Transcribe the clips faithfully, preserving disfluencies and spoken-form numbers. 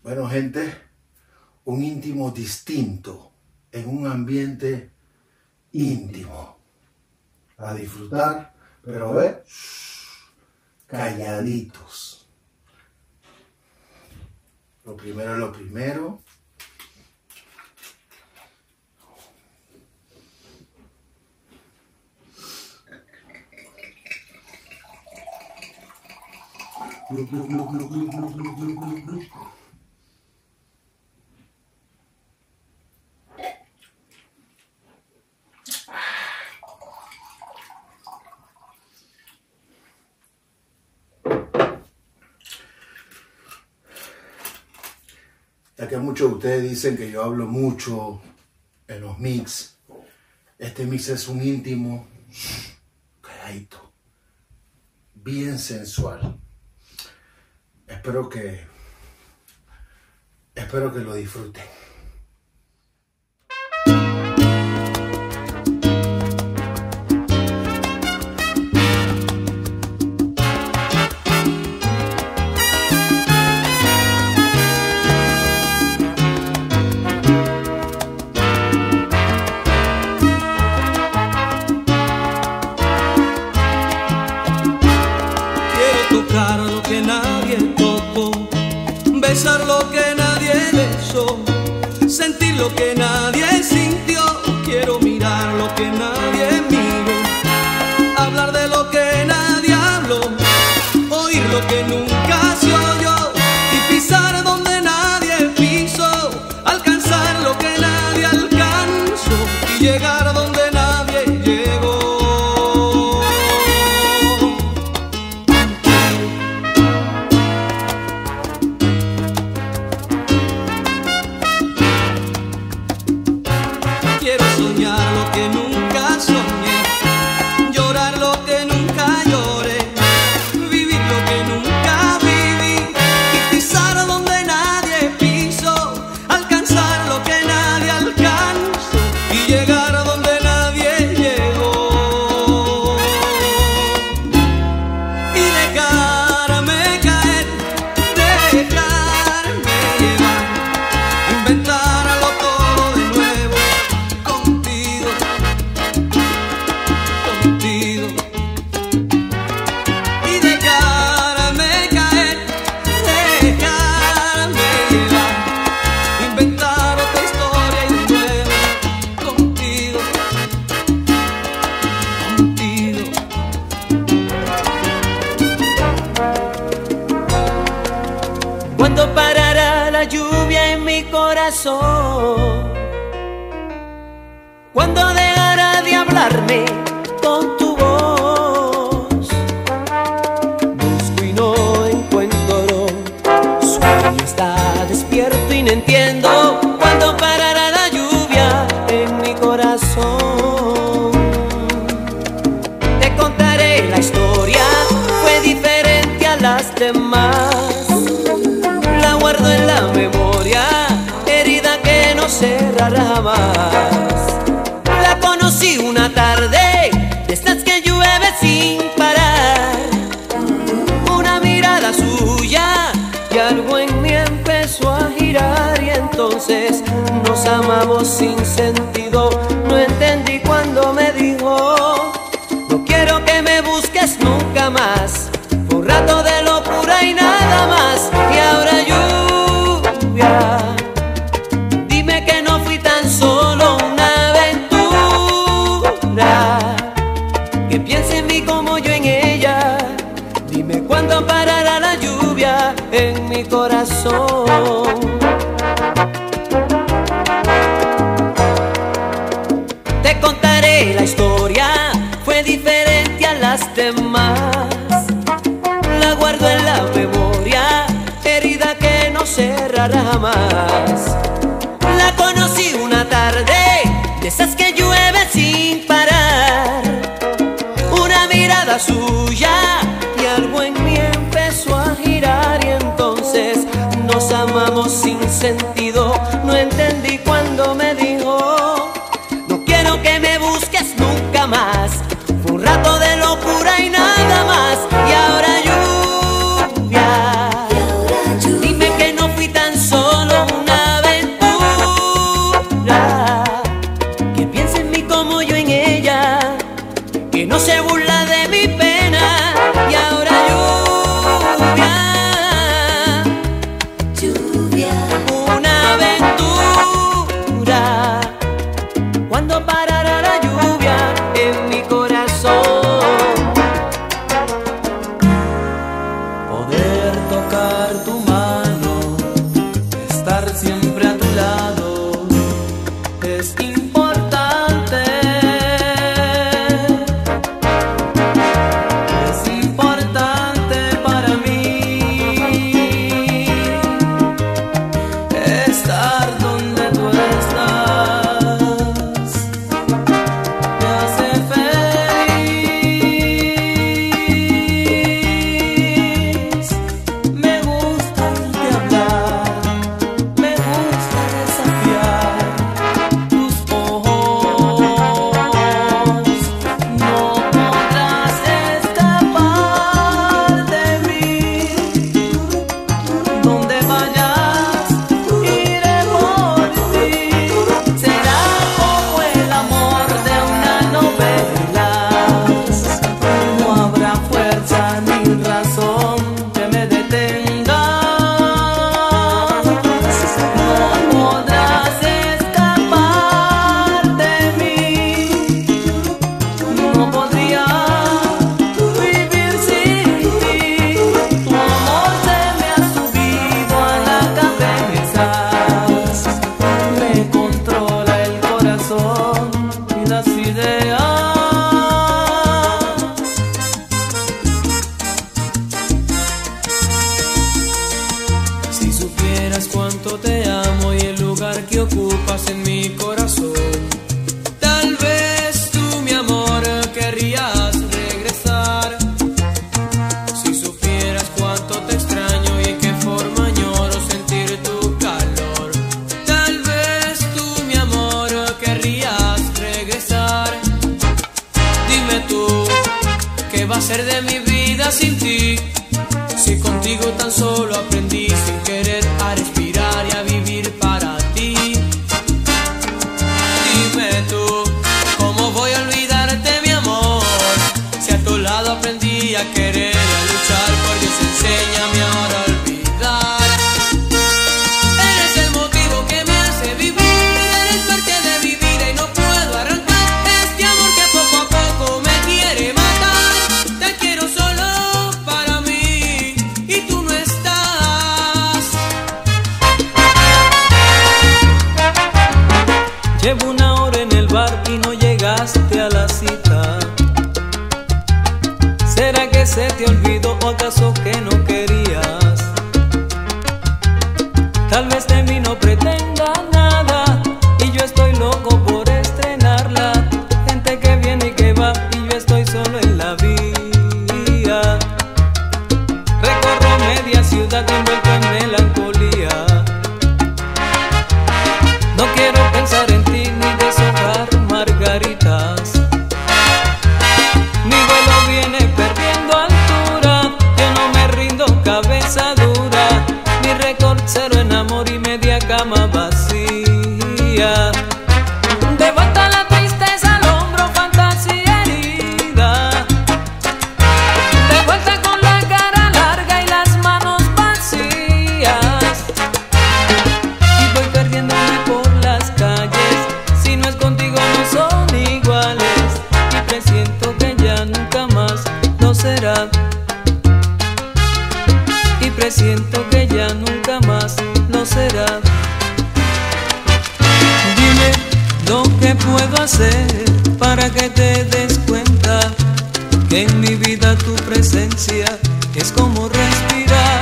Bueno, gente, un íntimo distinto en un ambiente íntimo. A disfrutar, pero ve, calladitos. Lo primero es lo primero. Glu, glu, glu, glu, glu, glu, glu, glu, glu, glu. Ya que muchos de ustedes dicen que yo hablo mucho en los mix, este mix es un íntimo, calladito, bien sensual. Espero que, espero que lo disfruten. Besar lo que nadie besó, sentir lo que nadie sintió, quiero mirar lo que nadie miró, hablar de lo que nadie habló, oír lo que nunca se oyó y pisar donde nadie pisó, alcanzar lo que nadie alcanzó y llegar donde nadie llegó. ¿Cuándo parará la lluvia en mi corazón? ¿Cuándo dejará de hablarme con tu voz? Busco y no encuentro, sueño, está despierto y no entiendo. ¿Cuándo parará la lluvia en mi corazón? Te contaré la historia, fue diferente a las demás. Guardo en la memoria, herida que no cerrará jamás. La conocí una tarde, de estas que llueve sin parar. Una mirada suya y algo en mí empezó a girar. Y entonces nos amamos sin sentido. No entendí cuando me dijo: no quiero que me busques nunca más. Fue un rato de locura y nada más. Y ahora lluvia, dime que no fui tan solo una aventura, que piense en mí como yo en ella. Dime cuándo parará la lluvia en mi corazón. Te contaré la historia, fue diferente a las demás. La guardo en la memoria, herida que no cerrará jamás. La conocí una tarde, de esas que llueve sin parar. Una mirada suya y algo en mí empezó a girar. Y entonces nos amamos sin sentido. No entendí cuando me dijo: no quiero que me busques nunca más. Fue un rato de locura y nada más. Y ahora lluvia, dime que no fui tan solo cuánto te amo y el lugar que ocupas en mi corazón. Tal vez tú, mi amor, querrías regresar. Si supieras cuánto te extraño y qué forma añoro sentir tu calor. Tal vez tú, mi amor, querrías regresar. Dime tú, ¿qué va a ser de mi vida sin ti? Si contigo tan solo aprendí sin querer a respirar y a vivir para ti. Dime tú, ¿cómo voy a olvidarte, mi amor? Si a tu lado aprendí a querer y a luchar, por Dios enséñame ahora a olvidar. Eres el motivo que me hace vivir, eres parte de mi vida y no puedo arrancar este amor que poco a poco me quiere matar. Te quiero solo para mí y tú no estás. Llevo una hora en el bar y no llegaste a la cita. ¿Será que se te olvidó o acaso que no querías? Tal vez de mí no pretenda nada y yo estoy loco por estrenarla. Gente que viene y que va y yo estoy solo en la vía. Recorro media ciudad envuelto en melancolía. No quiero pensar en ti ni deshojar margaritas. Mi vuelo viene perdiendo altura, yo no me rindo, cabeza dura. Mi récord cero en amor y media cama vacía. De vuelta la tristeza al hombro, fantasía herida. De vuelta con la cara larga y las manos vacías. Y voy perdiéndome por las calles, si no es contigo no son iguales. Y presiento que ya nunca más lo será. Y presiento que ya nunca más lo será. Dime lo que puedo hacer para que te des cuenta que en mi vida tu presencia es como respirar.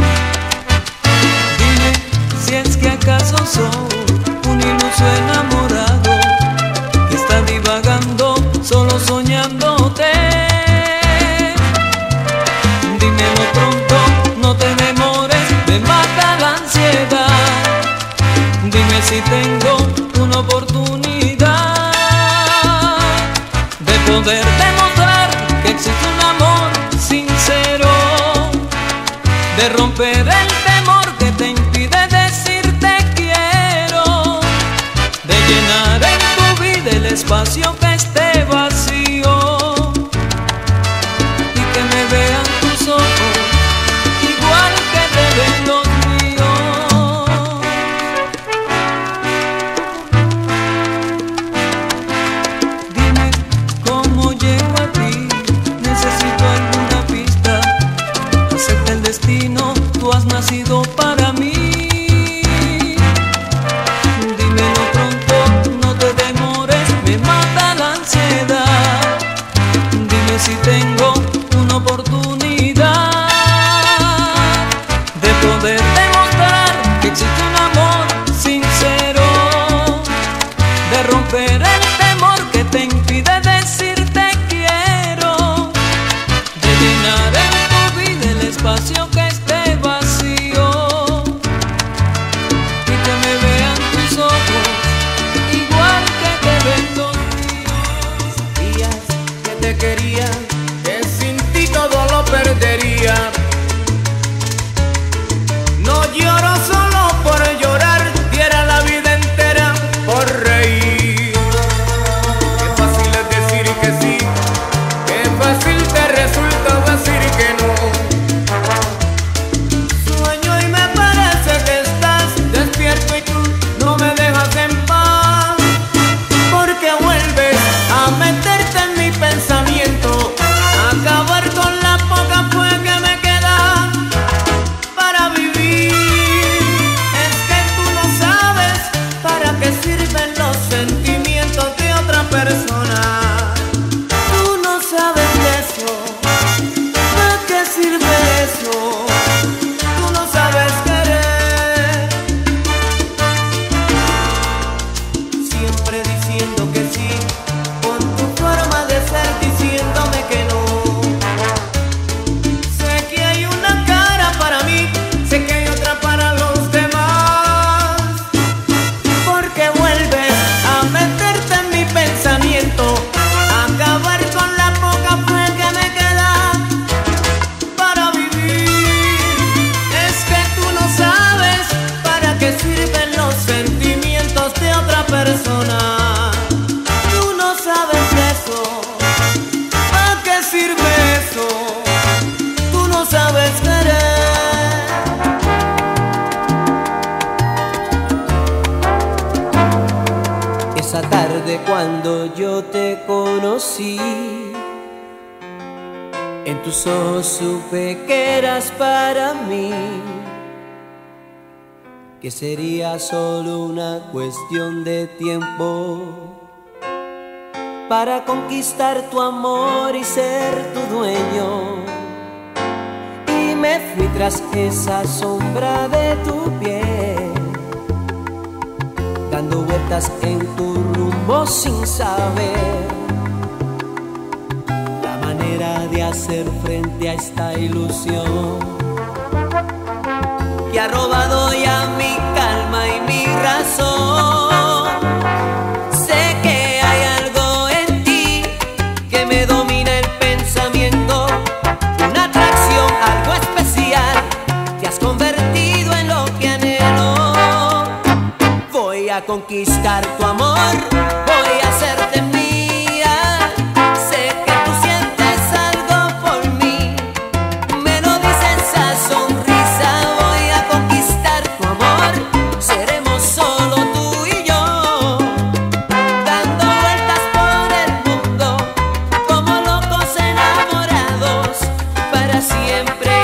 Dime si es que acaso soy un iluso enamorado que está divagando solo soñándote. Dímelo pronto, no te demores, me mata la ansiedad. Dime si tengo una oportunidad de poder demostrar que existe un amor sincero, de romper el temor que te impide decirte quiero, de llenar en tu vida el espacio que esté vacío y que me vean tus ojos igual que te ven los míos. Dime cómo llego a ti, necesito alguna pista. Acepta el destino, tú has nacido para mí. Dímelo pronto, no te demores, me mata la ansiedad. Dime si tengo una oportunidad de poder demostrar que existe un amor sincero, de romper el temor que te impide decirte quiero, de llenar en tu vida el espacio que esté vacío y que me vean tus ojos igual que te ven los míos. Días que te quería, que sin ti todo lo perdería. No lloro solo por llorar, diera la vida entera por reír. Qué fácil es decir que sí, qué fácil te resulta decir que no. Sueño y me parece que estás despierto y tú no me dejas en paz, porque vuelves a meterte en mi pensamiento, a acabar con la poca fuerza que me queda para vivir. Es que tú no sabes para qué sirven los sentimientos de otra persona. Tú no sabes de eso, ¿para qué sirve eso? Tú no sabes querer. cuando yo te conocí. En tus ojos supe que eras para mí, que sería solo una cuestión de tiempo para conquistar tu amor y ser tu dueño. Y me fui tras esa sombra de tu piel, dando vueltas en tu rumbo sin saber la manera de hacer frente a esta ilusión que ha robado ya mi calma y mi razón. Sé que hay algo en ti que me domina el pensamiento, una atracción, algo especial, te has convertido en lo que anhelo. Voy a conquistar tu amor, voy a hacerte mía. Sé que tú sientes algo por mí, me lo dice esa sonrisa. Voy a conquistar tu amor, seremos solo tú y yo, dando vueltas por el mundo como locos enamorados para siempre.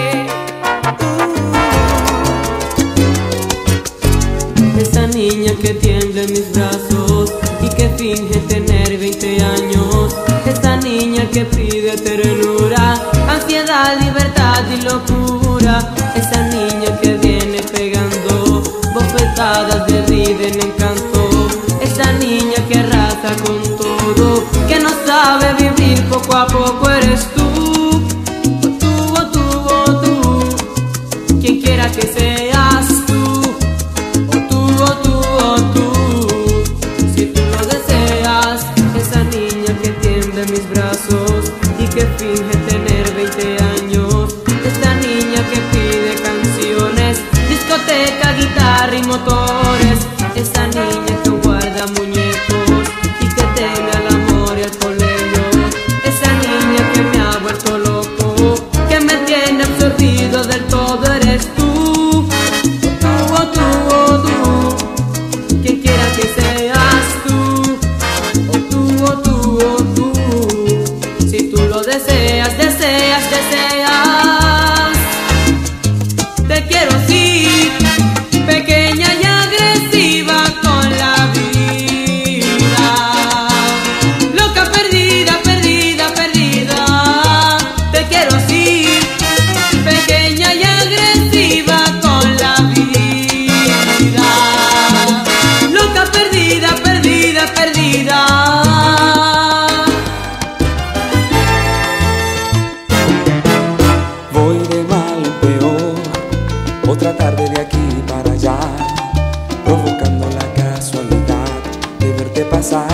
uh. Esa niña que tiembla en mis brazos y que finge tener veinte años. Esa niña que pide ternura, ansiedad, libertad y locura. Esa niña que viene pegando bofetadas de vida en encanto. Esa niña que arrasa con todo, que no sabe vivir poco a poco. Eres tú, oh tú, oh tú, oh tú, quien quiera que seas tú. Oh tú, oh tú, oh tú, si tú lo deseas. Esa niña que tiembla en mis brazos y que finge tener veinte años. Esa niña que pide canciones, discoteca, guitarra y motores. Esa niña que guarda muñecos y que teme al amor y al colegio. Esa niña que me ha vuelto loco, que me tiene absorbido del todo. Eres tú, oh tú, oh tú, oh tú, quien quiera que seas tú. Oh tú, oh tú, oh tú, si tú lo deseas, deseas, deseas. Te quiero así, pequeña y agresiva con la vida, loca, perdida, perdida, perdida. Te quiero así, pequeña y agresiva con la vida, loca, perdida, perdida, perdida. Voy de mal en peor, otra tarde de aquí para allá, provocando la casualidad de verte pasar.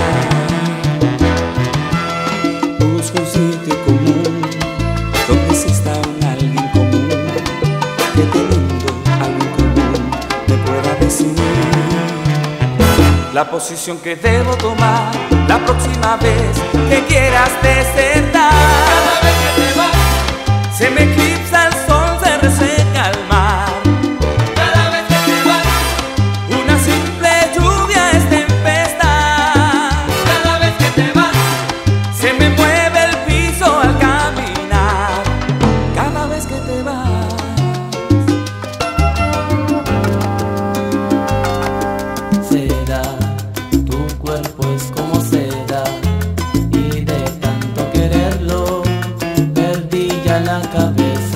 Busco un sitio común donde exista un alguien común, que teniendo algo en común me pueda decir la posición que debo tomar la próxima vez que quieras desertar. Cada vez que te vas, se me eclipsa el sol, se reseca el mar. Cada vez que te vas, una simple lluvia es tempestad. Cada vez que te vas, se me mueve el piso al caminar. Cada vez que te vas. Seda, tu cuerpo es como seda, y de tanto quererlo perdí ya la cabeza.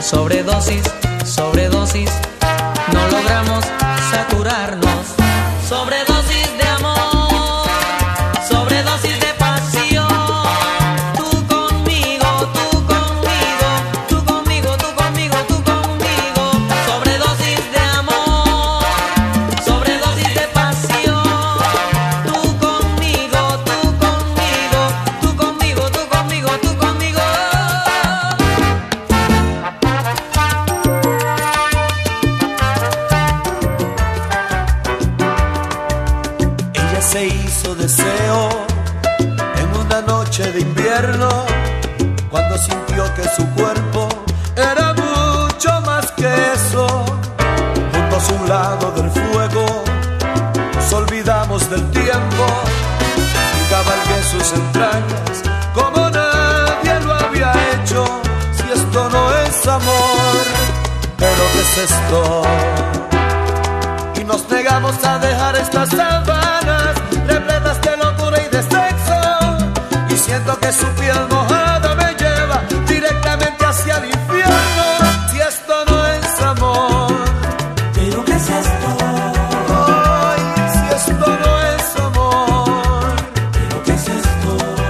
Sobredosis, sobredosis, no logramos saturarnos. Sobredosis de amor, sobredosis de pasión. Tú conmigo, tú conmigo, tú conmigo, tú conmigo, tú conmigo. Sobredosis de amor, sobredosis de pasión. Tú conmigo, tú conmigo, tú conmigo, tú conmigo, tú conmigo. Se hizo deseo en una noche de invierno, cuando sintió que su cuerpo era mucho más que eso. Juntos a un lado del fuego nos olvidamos del tiempo y cabalgué sus entrañas como nadie lo había hecho. Si esto no es amor, pero ¿qué es esto? Y nos negamos a dejar estas sábanas repletas de locura y de sexo, y siento que su piel mojada me lleva directamente hacia el infierno. Si esto no es amor, ¿pero qué es esto? Ay, si esto no es amor, ¿pero qué es esto?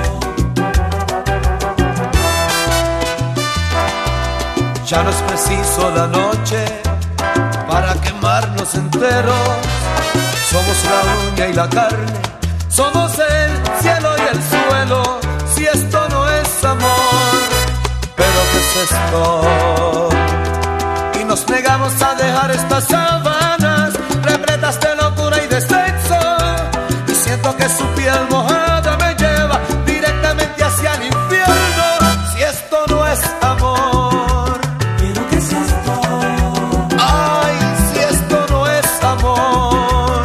Ya no es preciso la noche para quemarnos enteros. Somos la uña y la carne, somos el cielo y el suelo. Si esto no es amor, ¿pero qué es esto? Y nos negamos a dejar estas sábanas repletas de locura y de sexo, y siento que su piel mojada me lleva directamente hacia el infierno. Si esto no es amor, ¿pero qué es esto? Ay, si esto no es amor,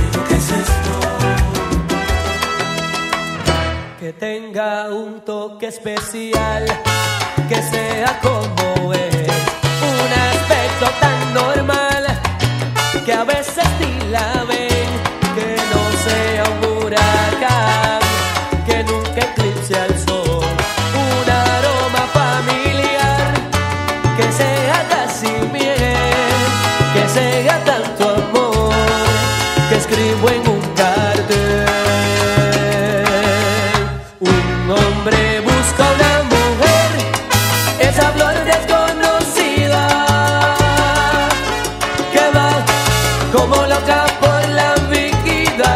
que tenga un toque especial, que sea como es, un aspecto tan normal, que a veces ni la ven, que no sea un huracán, que nunca eclipse al sol, un aroma familiar, que sea casi miel, que sea tanto amor, que escribo en un cartel. Un hombre busca una mujer, esa flor desconocida, que va como loca por la vida.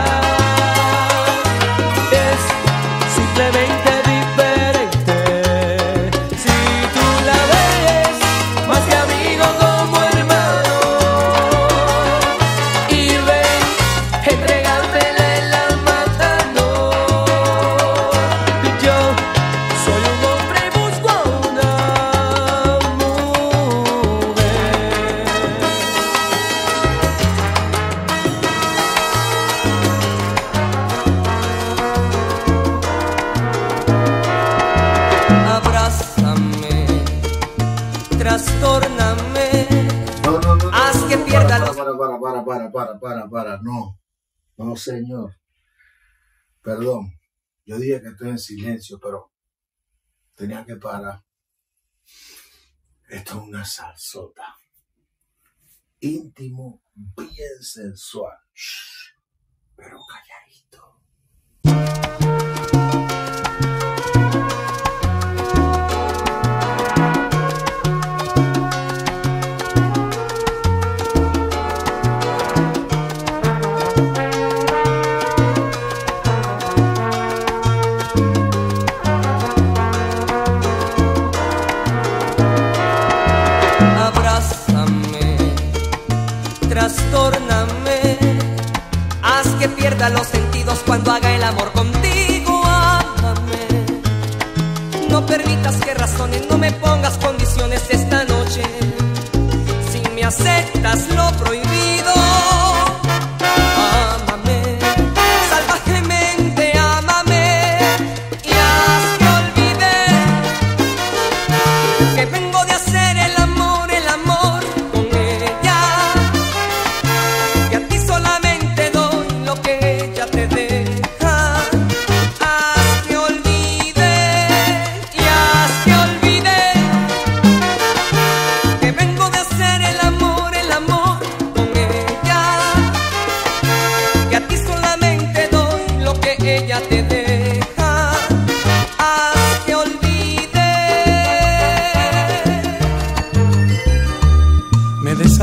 Es simplemente diferente. Si tú la ves más que amigo, como hermano, y ven, entregármela en la mano. Yo soy un hombre y busco a una mujer. Abrázame, trastórname, No, no, no, no, haz no, que no, pierda para, los... para, para, para, para, para, para, para, no, no, señor. Perdón, yo dije que estoy en silencio, pero tenía que parar. Esto es una salsota. Íntimo, bien sensual, pero calladito. Abrázame, trastórname, haz que pierda los sentidos cuando haga el amor contigo. Ámame, no permitas que razones, no me pongas condiciones esta noche. Si me aceptas lo prohibido, ámame, salvajemente ámame, y haz que olvide que vengo de hacer el amor, el amor con ella, que a ti solamente doy lo que ella te deja. Haz que olvide y haz que olvide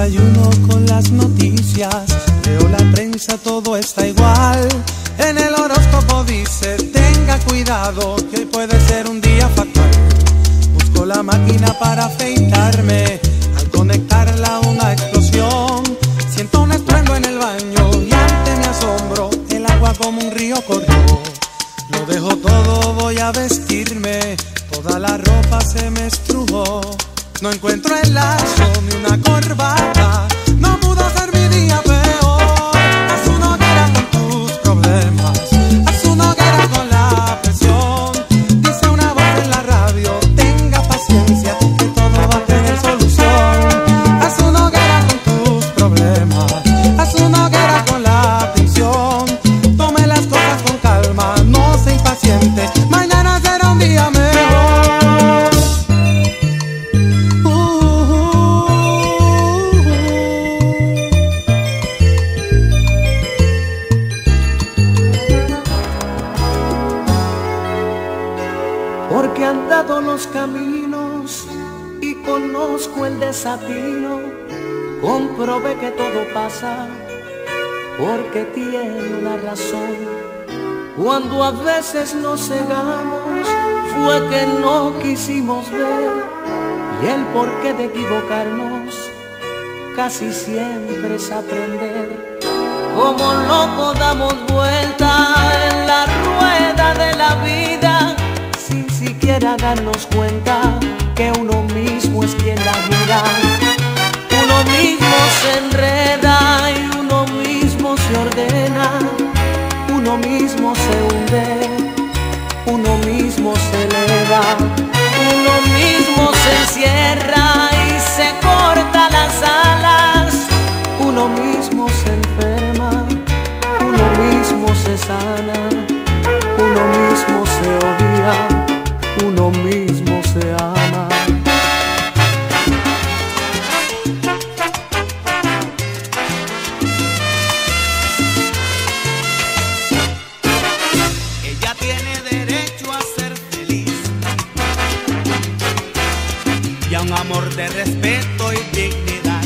Desayuno con las noticias, leo la prensa, todo está igual. En el horóscopo dice, tenga cuidado, que hoy puede ser un día fatal. Busco la máquina para afeitarme, al conectarla una explosión. Siento un estruendo en el baño y ante mi asombro, el agua como un río corrió. Lo dejo todo, voy a vestirme, toda la ropa se me estrujó. No encuentro el lazo ni una corbata, no pudo ser mi día peor. Haz una hoguera con tus problemas, haz una hoguera con la presión. Dice una voz en la radio, tenga paciencia, que todo va a tener solución. Haz una hoguera con tus problemas, haz una hoguera con la prisión. Tome las cosas con calma, no sea impaciente, mañana será un día mejor. Porque he andado los caminos y conozco el desatino, comprobé que todo pasa porque tiene una razón. Cuando a veces nos cegamos fue que no quisimos ver, y el porqué de equivocarnos casi siempre es aprender. Como loco damos vuelta en la rueda de la vida, sin siquiera darnos cuenta que uno mismo es quien la gira. Uno mismo se enreda y uno mismo se ordena, uno mismo se hunde, uno mismo se eleva, uno mismo se encierra y se corta las alas, uno mismo se enferma, uno mismo se sana, uno mismo se odia, uno mismo se ama. Ella tiene derecho a ser feliz y a un amor de respeto y dignidad.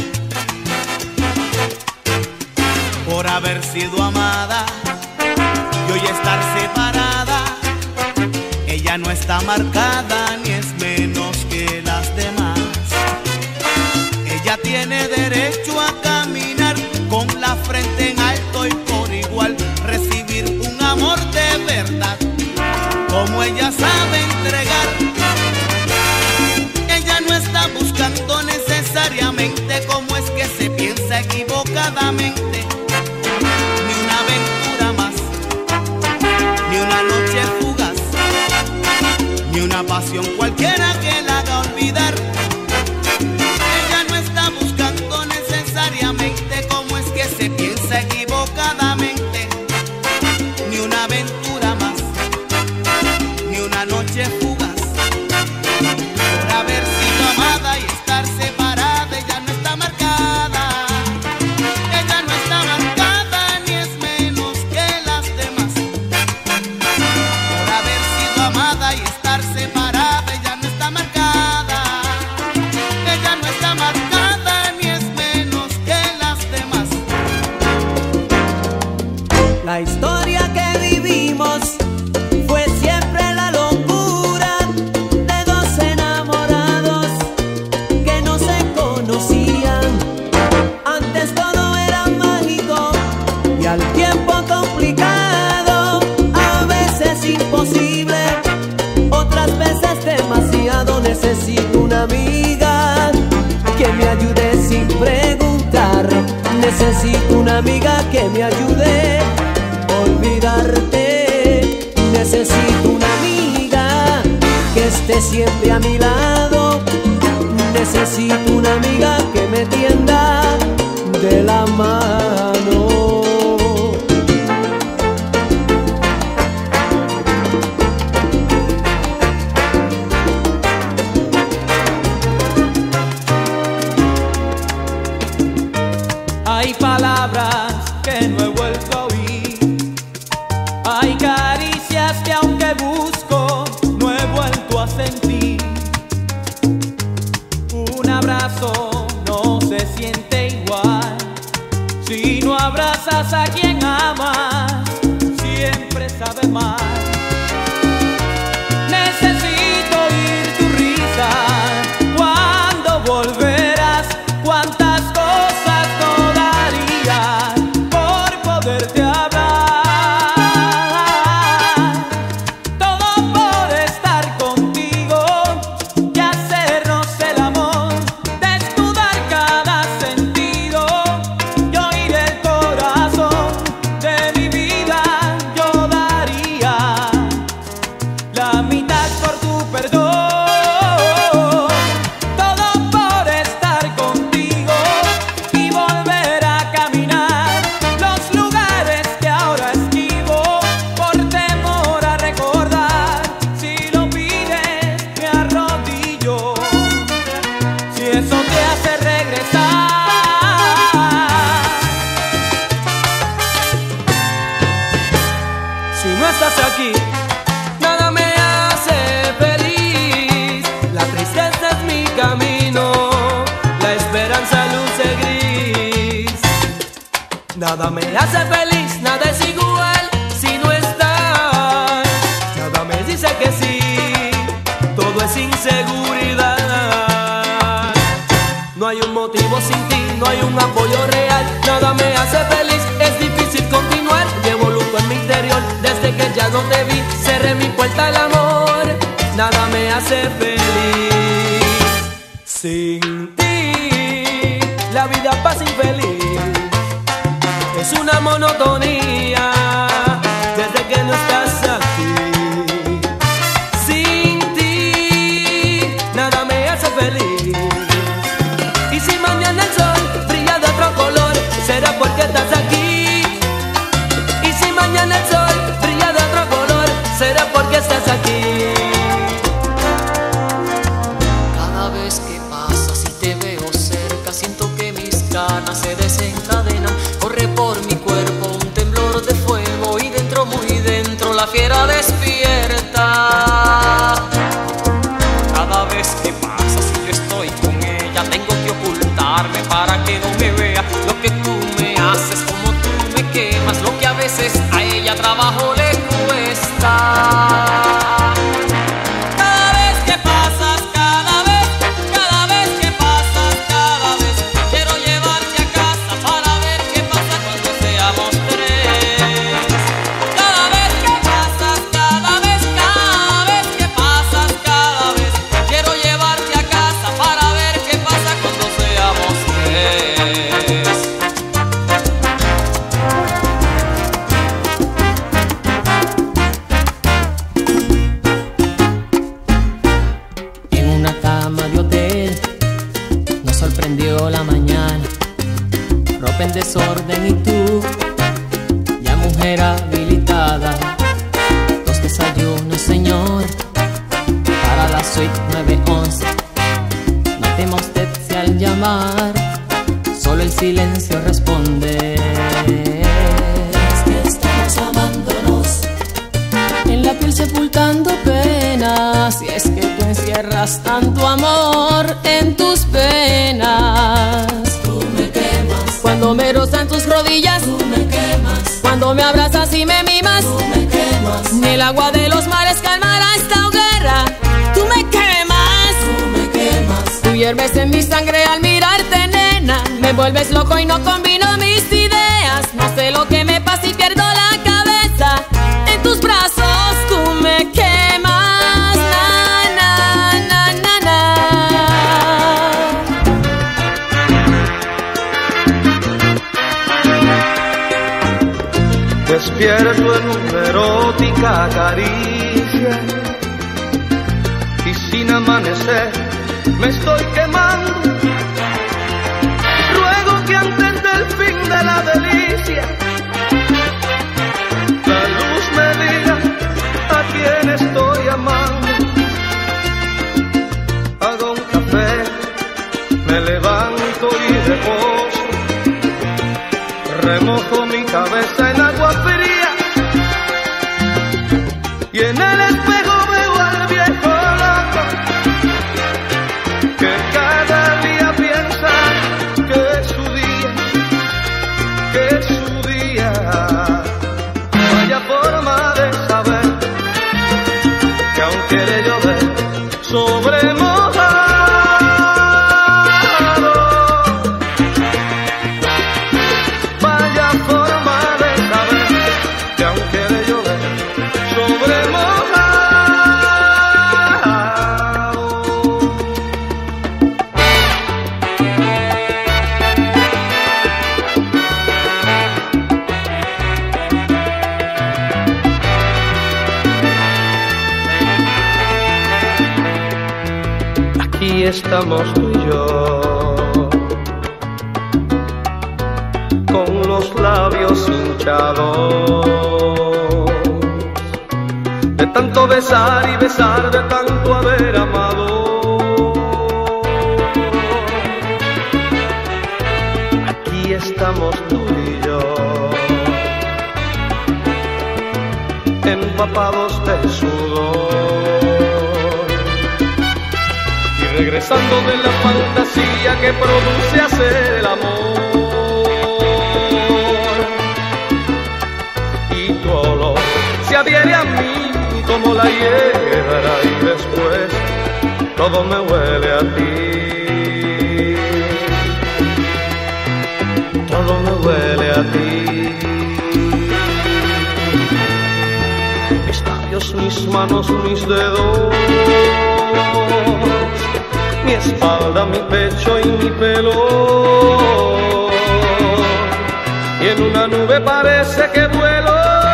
Por haber sido amada y hoy estar separada, ella no está marcada ni es menos que las demás. Ella tiene derecho a caminar con la frente en alto y por igual recibir un amor de verdad, como ella sabe entregar. Ella no está buscando necesariamente cómo es que se piensa equivocadamente, ni una aventura más, ni una noche fugaz, ni una pasión cualquiera que la haga olvidar. Ella no está buscando necesariamente cómo es que se piensa equivocadamente, ni una aventura más, ni una noche fugaz. Por haber sido amada y estar separada, ella no está marcada. Ella no está marcada ni es menos que las demás. Por haber sido amada y estar separada, ella no está marcada. Ella no está marcada ni es menos que las demás. La historia que vivimos fue siempre la locura de dos enamorados que no se conocían. Antes todo era mágico y al tiempo complicado, a veces imposible, otras veces demasiado. Necesito una amiga que me ayude sin preguntar. Necesito una amiga que me ayude a olvidarte. Necesito una amiga que esté siempre a mi lado. Necesito una amiga que me tienda de la mano. Hay palabras que no he vuelto a oír, hay caricias que aunque busco no he vuelto a sentir. Un abrazo no se siente pasa a quien ama, siempre sabe mal. Necesito oír tu risa, cuando volverás, cuántas cosas no daría por poderte hablar. Todo por estar contigo y hacernos el amor, desnudar cada sentido y oír el corazón. De mi vida yo daría la mitad por tu perdón. Todo por estar contigo y volver a caminar los lugares que ahora esquivo por temor a recordar. Si lo pides me arrodillo, si eso te hace regresar. Si no estás aquí, nada me hace feliz. La tristeza es mi camino, la esperanza luce gris. Nada me hace feliz, nada es igual si no estás. Nada me dice que sí, todo es inseguridad. No hay un motivo sin ti, no hay un apoyo real. Nada me hace feliz, es difícil continuar. Llevo luto en mi interior, desde que ya no te vi, cerré mi puerta al amor. Nada me hace feliz sin ti. La vida pasa infeliz, es una monotonía desde que no estás aquí. Sin ti, nada me hace feliz. Y si mañana el sol brilla de otro color, será porque estás aquí. Y si mañana el sol brilla de otro color, será porque estás aquí. Cada vez que pasas y te veo cerca, siento que mis ganas se desencadenan. Corre por mi cuerpo un temblor de fuego y dentro, muy dentro, la fiera despierta. Cada vez que pasas y yo estoy con ella, tengo que ocultarme para que no me vea lo que tú me haces, como tú me quemas, lo que a veces a ella trabajo le cuesta. Cada vez que pasas, cada vez, cada vez que pasas, cada vez quiero llevarte a casa para ver qué pasa cuando seamos tres. Cada vez que pasas, cada vez, cada vez que pasas, cada vez quiero llevarte a casa para ver qué pasa cuando seamos tres. En una cama de hotel nos sorprendió la mañana, ropa en desorden y tú, ya mujer habilitada. Dos desayunos, señor, para la suite nueve once. Notemos usted si al llamar solo el silencio responde. Es que estamos amándonos, en la piel sepultando penas. Y es que tú encierras tanto amor en tus penas. Tú me quemas cuando me rozan tus rodillas. Tú me quemas cuando me abrazas y me mimas. Tú me quemas. Ni el agua de los mares calmará esta hoguera. Tú me quemas. Tú me quemas. Tú hierves en mi sangre al mirarte, nena. Me vuelves loco y no combino mis ideas. No sé lo que me pasa y pierdo la cabeza. En tus brazos tú me quemas. Na, na, na, na, na. Despierto en una erótica caricia y sin amanecer me estoy quemando. Ruego que antes del fin de la delicia la luz me diga a quién estoy amando. Hago un café, me levanto y reposo, remojo mi cabeza en agua fría y en el espejo veo al viejo loco que cada día piensa que es su día, que es su día. estamos tú y yo, con los labios hinchados, de tanto besar y besar, de tanto haber amado. Aquí estamos tú y yo, empapados de sudor, regresando de la fantasía que produce hacer el amor. Y tu olor se adhiere a mí como la hiedra y después todo me huele a ti. Todo me huele a ti. Mis labios, mis manos, mis dedos, mi espalda, mi pecho y mi pelo, y en una nube parece que vuelo,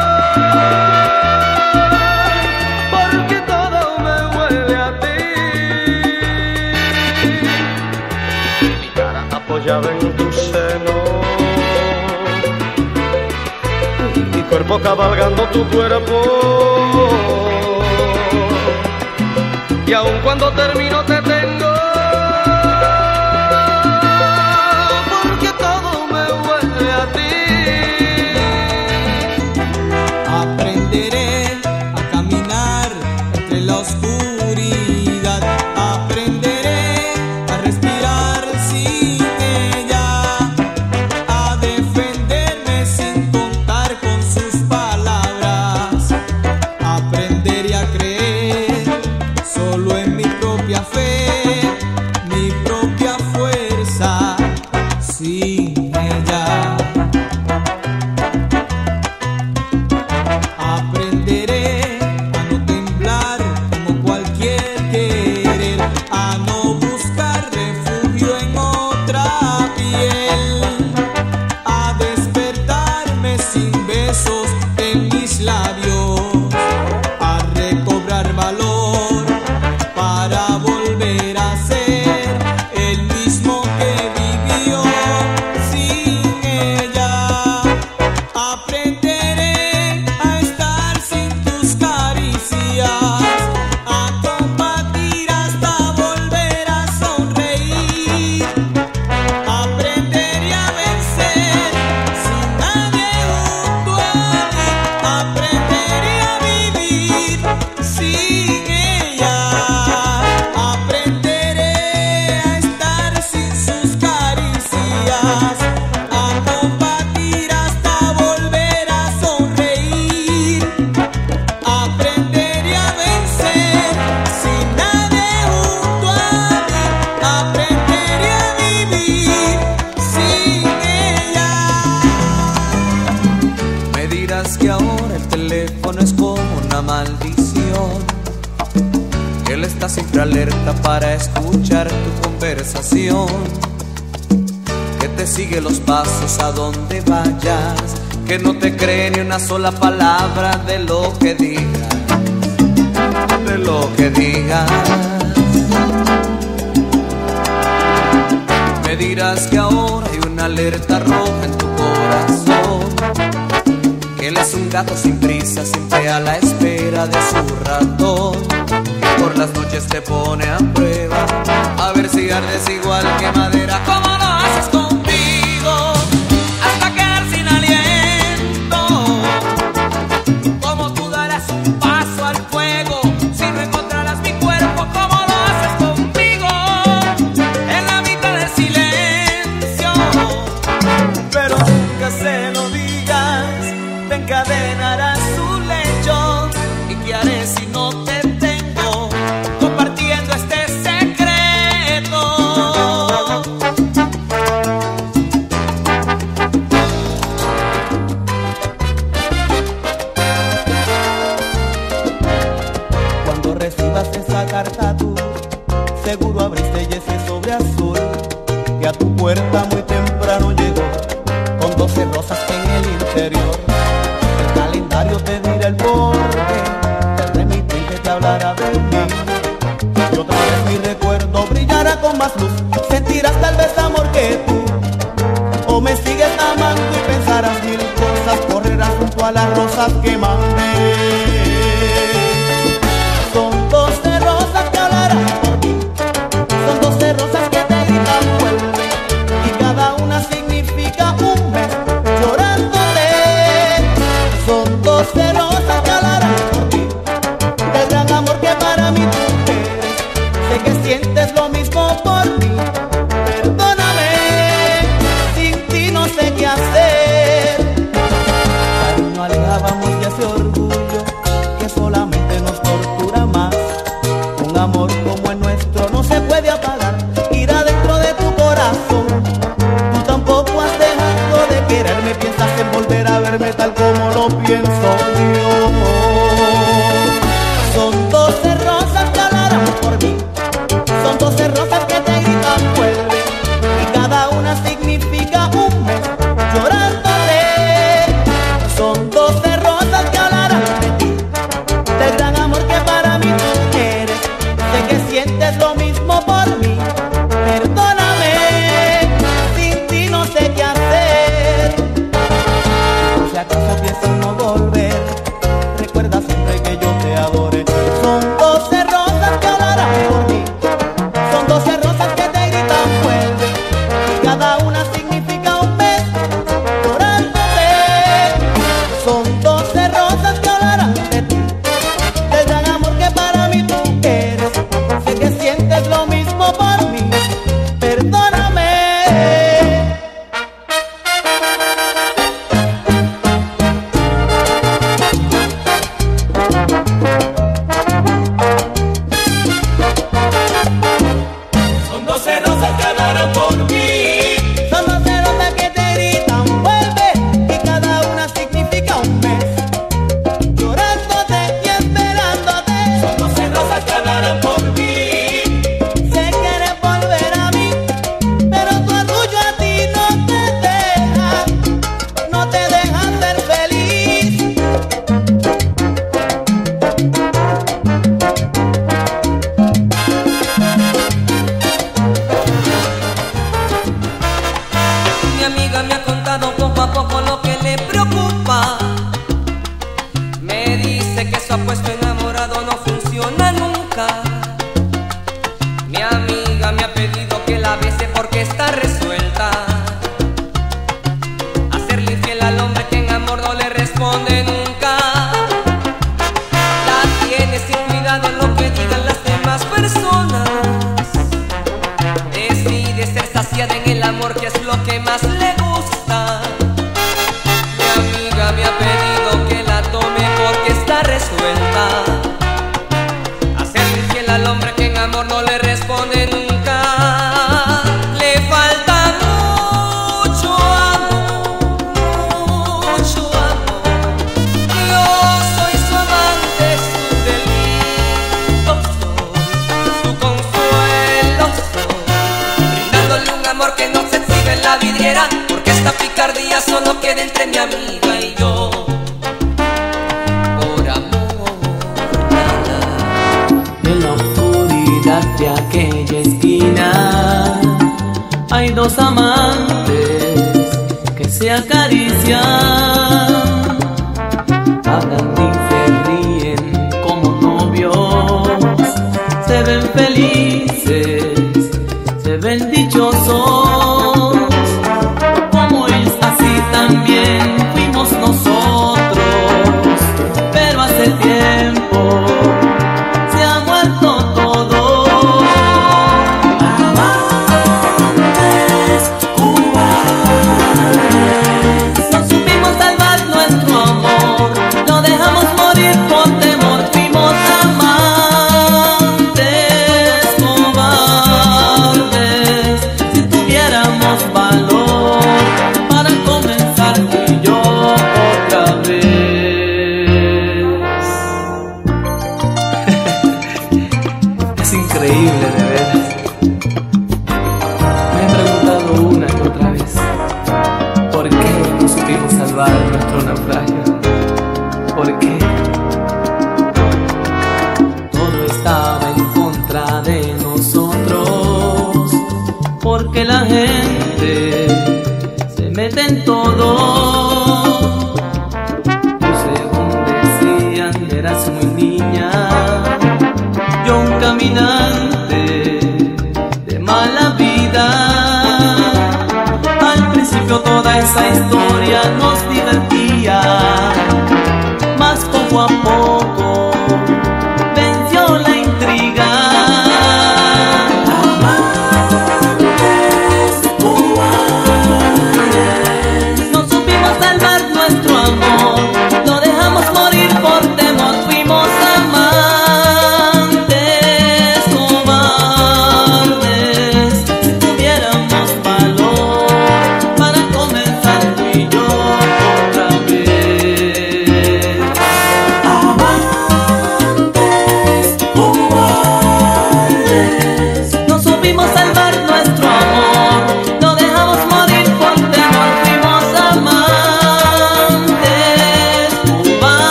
porque todo me huele a ti. Mi cara apoyada en tu seno, mi cuerpo cabalgando tu cuerpo, y aun cuando termino te tengo, porque todo me huele a ti. Aprenderé a caminar entre la oscuridad, aprenderé a respirar sin ella, a defenderme sin contar con sus palabras, aprenderé a creer solo en mi propia fe, mi propia fuerza, sin ella. Aprenderé a no temblar como cualquier querer, a no buscar refugio en otra piel, a despertarme sin besos en mis labios, a recobrar valor para volver a ser el mismo que vivió sin ella. Aprenderé a estar sin tus caricias, a combatir hasta volver a sonreír. Aprenderé a vencer sin nadie junto a mí, aprenderé a vivir sin ella. Aprenderé a estar sin sus caricias, a combatir hasta volver a sonreír. Aprenderé a vencer sin nadie junto a mí, aprenderé a vivir sin ella. Me dirás que ahora el teléfono es como una maldición, que él está siempre alerta para escuchar tu conversación, que te sigue los pasos a donde vayas, que no te cree ni una sola palabra de lo que digas, de lo que digas. Me dirás que ahora hay una alerta roja en tu corazón, que él es un gato sin prisa, siempre a la espera de su ratón, que por las noches te pone a prueba, a ver si ardes igual que madera. ¿Cómo lo haces conmigo hasta quedar sin aliento? ¿Cómo tú darás un paso al fuego si no encontrarás mi cuerpo? ¿Cómo lo haces conmigo en la mitad del silencio? Pero nunca se lo digas, te encadenarás su lecho. ¿Y qué haré si no te tengo compartiendo este secreto? Cuando recibas esa carta tú, seguro abriste y ese sobre azul, que a tu puerta muy temprano llegó, con doce rosas en el interior. El calendario te dirá el porqué, el remitente te hablará de mí, y otra vez mi recuerdo brillará todas las rosas que mandé. Son doce rosas que hablarán por mí, son doce rosas que te gritan vuelve, y cada una significa un mes llorándote. Son doce rosas que hablarán por ti, del gran amor que para mí tú eres. Sé que sientes lo mismo por mí, perdóname, sin ti no sé qué hacer. Cariño, alejábamos de ese orgullo que solamente nos tortura más. Un amor como el nuestro no se puede apagar, irá dentro de tu corazón. Tú tampoco has dejado de quererme, piensas en volver a verme tal como lo pienso yo. Son doce rosas que hablarán por mí, son doce rosas que te gritan vuelve, y cada una significa un mes llorándote. Son doce rosas que hablarán de ti, del gran amor que para mí tú eres. Sé que sientes lo mismo por mí, perdóname, sin ti no sé qué hacer. Si acaso piensas en no volver, recuerda siempre que yo te adoré. Son doce rosas que hablarán por mí, son doce rosas que te gritan vuelve, y cada una significa un mes llorándote. Son doce rosas que hablarán de ti, del gran amor que para mí tú eres. Sé que sientes lo mismo por mí, perdóname. Son doce rosas que hablarán por mí, Son doce rosas que te gritan vuelve, y cada una significa un mes llorándote y esperándote. son doce rosas que hablarán por mí. Sé que quieres volver a mí, pero tu orgullo a ti no te deja, no te deja ser feliz. Mi amiga me ha contado poco a poco lo que le preocupa. Me dice que su apuesto enamorado no funciona nunca. Mi amiga me ha pedido que la bese porque está resuelta a serle infiel al hombre que en amor no le responde nunca. La tiene sin cuidado en lo que digan las demás personas. Decide ser saciada en el amor, que es lo que más le gusta. Mi amiga me ha pedido que la tome porque está resuelta a serle infiel al hombre que en amor no le responde nunca. Le falta mucho amor, mucho amor. Yo soy su amante, su delito soy, su consuelo soy, brindándole un amor que no se exhibe en la vidriera, porque esta picardía solo queda entre mi amiga y yo. Por amor, nada. En la oscuridad de aquella esquina hay dos amantes que se acarician, hablan y se ríen como novios, se ven felices, se ven dichosos. Como es así también fuimos nosotros, pero hace tiempo se ha muerto todo. Amantes cubanos, no supimos salvar nuestro amor, lo dejamos morir por temor. Fuimos amantes cobardes, si tuviéramos valor para comenzar tú y yo otra vez. Es increíble, de veras. Me he preguntado una y otra vez, ¿por qué no supimos salvar nuestro naufragio? ¿Por qué? Todo estaba en contra de nosotros, porque la gente se mete en todo.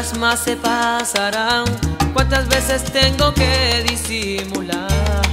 horas más se pasarán, cuántas veces tengo que disimular,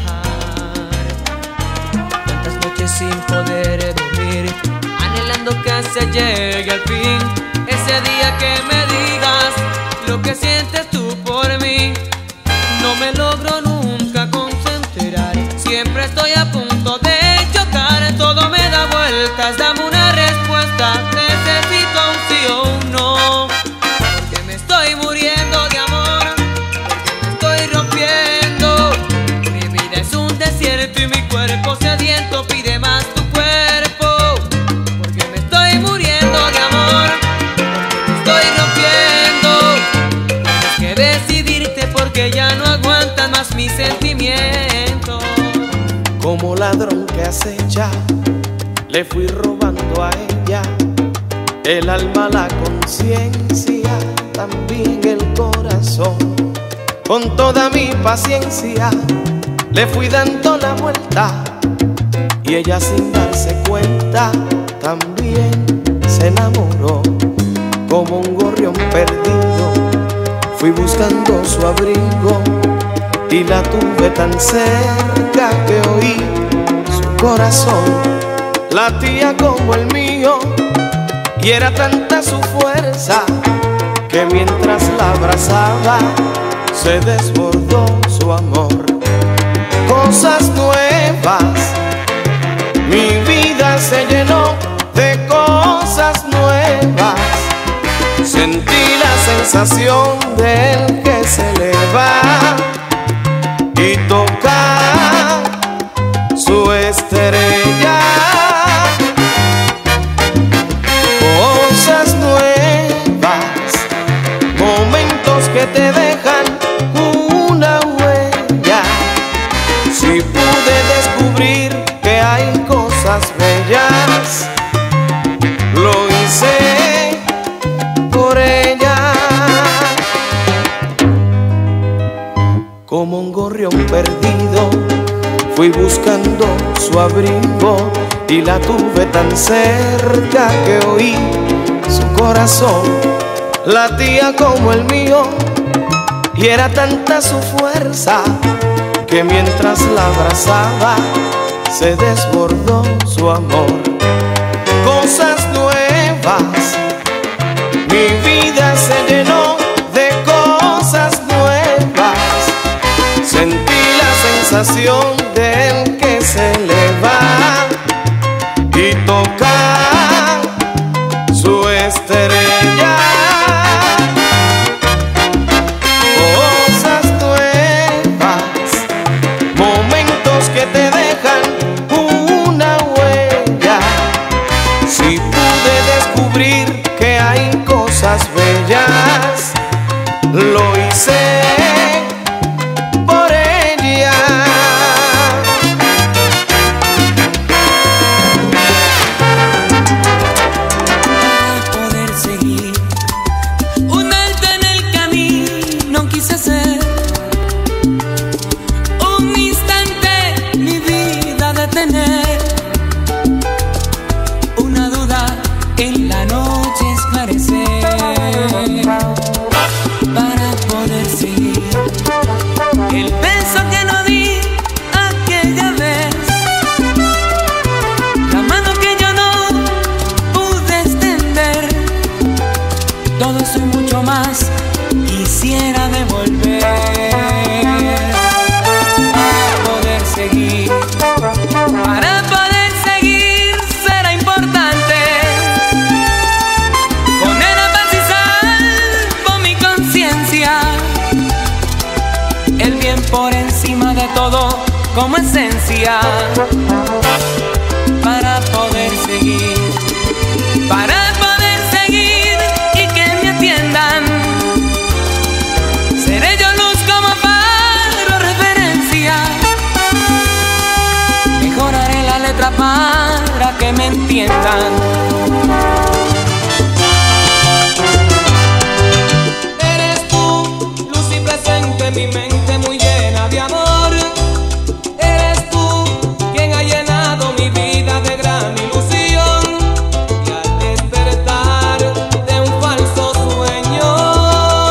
cuántas noches sin poder dormir, anhelando que se llegue al fin ese día que me digas lo que sientes tú por mí. No me logro nunca concentrar, siempre estoy a punto de chocar, todo me da vueltas, dame una respuesta, necesito un sí o un no, porque me estoy muriendo de amor, porque me estoy rompiendo, mi vida es un desierto y mi cuerpo sediento pide más tu cuerpo, porque me estoy muriendo de amor, porque me estoy rompiendo, tienes que decidirte porque ya no aguantas más mis sentimientos. Como ladrón que acecha, le fui robando a ella el alma, la conciencia, también el corazón. Con toda mi paciencia le fui dando la vuelta y ella sin darse cuenta también se enamoró. Como un gorrión perdido fui buscando su abrigo y la tuve tan cerca que oí su corazón latía como el mío, y era tanta su fuerza que mientras la abrazaba se desbordó su amor. Cosas nuevas, mi vida se llenó de cosas nuevas, sentí la sensación del que se eleva y toca su estrella. Cosas nuevas, momentos que te dejan una huella. Si pude descubrir que hay cosas bellas, lo hice por ella. Como un gorrión perdido fui buscando su abrigo y la tuve tan cerca que oí su corazón latía como el mío, y era tanta su fuerza que mientras la abrazaba se desbordó su amor. Cosas nuevas, mi vida se llenó de cosas nuevas, sentí la sensación del que se eleva y toca su estrella. Cosas nuevas, momentos que te dejan una huella. Si pude descubrir que hay cosas bellas, lo hice por ella. Como esencia, para poder seguir, para poder seguir y que me atiendan. Seré yo luz como faro, referencia. Mejoraré la letra para que me entiendan. Eres tú, luz y presente en mi mente muy llena de amor. Ilusión, y al despertar de un falso sueño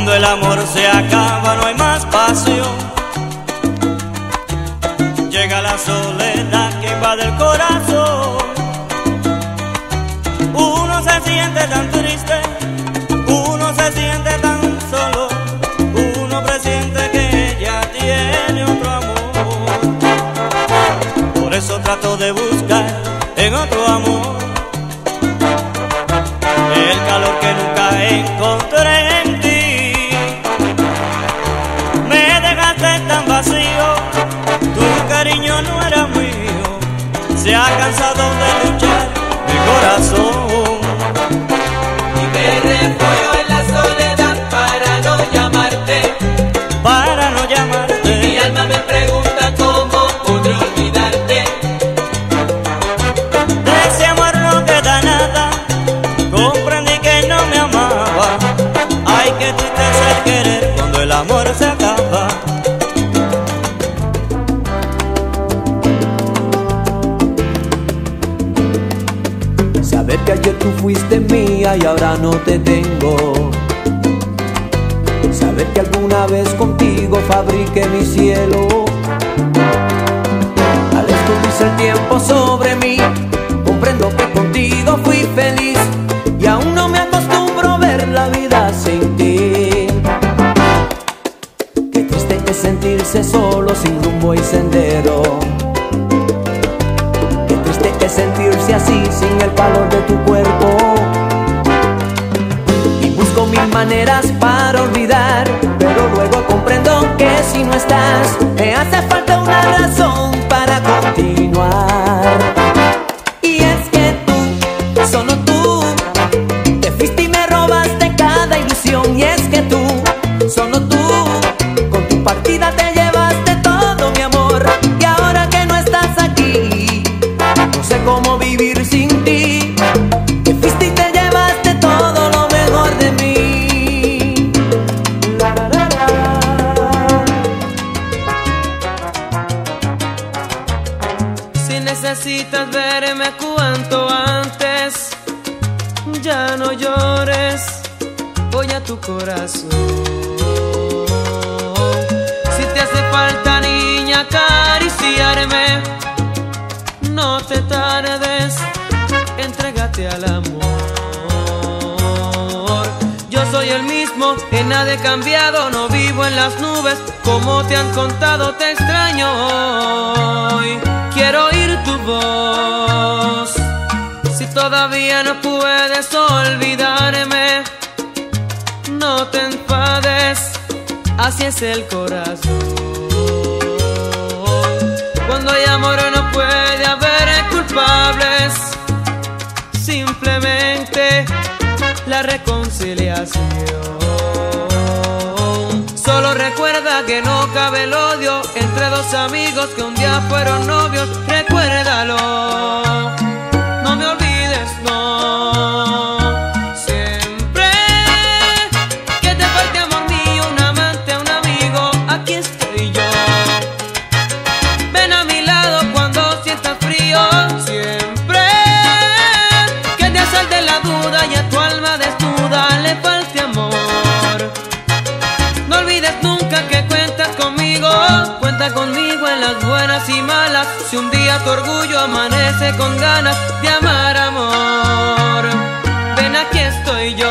Cuando el amor se acaba no hay más pasión. Llega la soledad que invade el corazón. Uno se siente tan triste, uno se siente tan solo, uno presiente que ella tiene otro amor. Por eso trato de buscar en otro amor el calor que nunca encontré en ti. Me dejaste tan vacío, tu cariño no era mío. Se ha cansado de luchar mi corazón. Y me refugio en la soledad para no llamarte, para no llamarte. Y mi alma me pregunta cómo podré olvidarte. De ese amor no queda nada, comprendí que no me amaba. Ay, qué triste es el querer cuando el amor se acaba. Saber que ayer tú fuiste mía y ahora no te tengo. Saber que alguna vez contigo fabriqué mi cielo. Al escurrirse el tiempo sobre mí, comprendo que contigo fui feliz y aún no me acostumbro a ver la vida sin ti. Qué triste es sentirse solo sin rumbo y sendero. Qué triste es sentirse así sin el calor de tu cuerpo. Y busco mil maneras para olvidar, pero luego comprendo que si no estás me hace falta una razón para continuar. Y es que tú, solo tú, te fuiste y me robaste cada ilusión. Y es que tú, solo tú, con tu partida te llevaste todo mi amor. Y ahora que no estás aquí, no sé cómo vivir sin ti. Te fuiste y te llevaste todo lo mejor de mí. La, la, la, la. Si necesitas verme cuanto antes, ya no llores, voy a tu corazón. Si te hace falta, niña, acariciarme, no te tardes, entrégate al amor. Yo soy el mismo, en nada he cambiado, no vivo en las nubes, como te han contado te extraño hoy. Quiero oír tu voz, si todavía no puedes olvidarme, no te enfades, así es el corazón. Cuando hay amor no puede haber culpables, simplemente la reconciliación. Solo recuerda que no cabe el odio entre dos amigos que un día fueron novios. Recuérdalo, no me olvides, no. Siempre que te falte amor mío, un amante, un amigo, aquí estoy yo. Ven a mi lado cuando sientas frío. Siempre que te asalte la duda y a tu alma desnuda le falte amor. No olvides nunca que cuentas conmigo. Cuenta conmigo en las buenas y malas. Si un día tu orgullo amanece con ganas de amar, amor, ven, aquí estoy yo.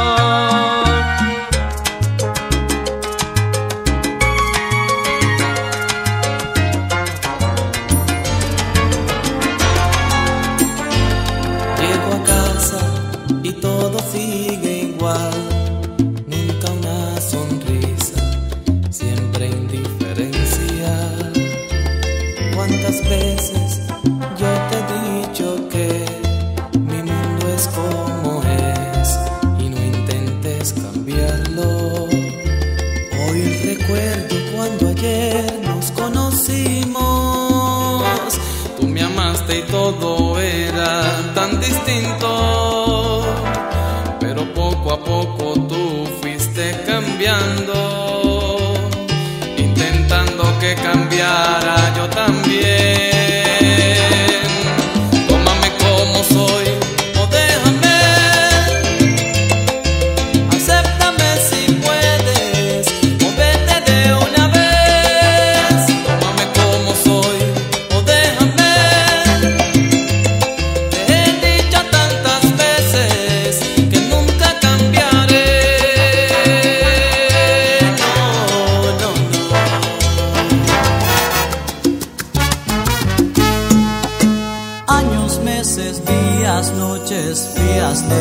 Llego a casa y todo sigue igual. Nunca una sonrisa, siempre indiferencia. ¿Cuántas veces yo te he dicho que mi mundo es como es y no intentes cambiarlo? Hoy recuerdo cuando ayer nos conocimos. Tú me amaste y todo era tan distinto, pero poco a poco tú fuiste cambiando, intentando que cambiara yo también. Tómame como soy o déjame, acéptame si puedes.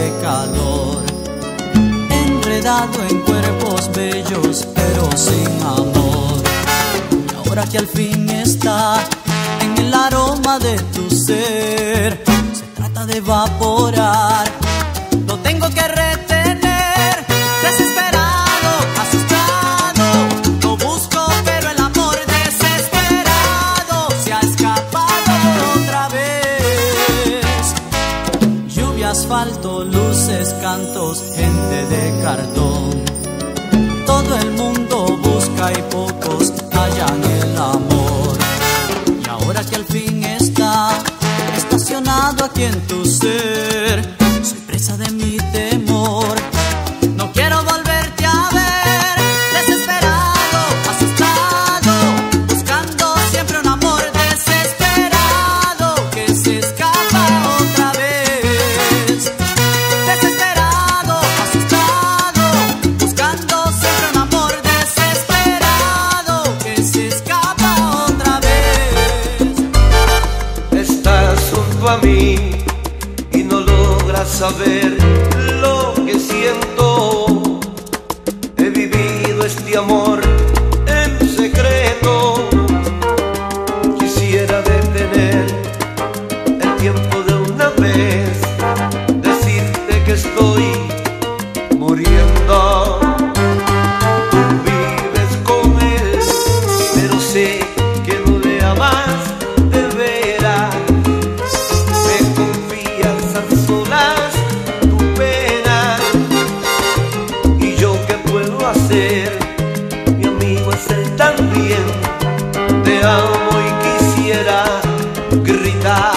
de calor, enredado en cuerpos bellos pero sin amor. Y ahora que al fin está en el aroma de tu ser, se trata de evaporar, lo tengo que retener, desesperado, asustado, lo busco pero el amor desesperado se ha escapado otra vez. Lluvia, asfalto, luces, cantos, gente de cartón, todo el mundo busca y pocos hallan el amor. Y ahora que al fin está estacionado aquí en tu ser, soy presa de mi temor, no quiero volverte a ver, desesperado, asustado, buscando siempre un amor desesperado que se escapa otra vez. Desesperado, asustado, buscando siempre un amor desesperado que se escapa otra vez. Estás junto a mí y no logras saber lo que siento. He vivido este amor en secreto. Quisiera detener el tiempo de una vez, decirte que estoy muriendo. Tú vives con él, pero sé que no le amas de veras. Me confías a solas tu pena. ¿Y yo qué puedo hacer? Mi amigo es él también. Te amo y quisiera gritar.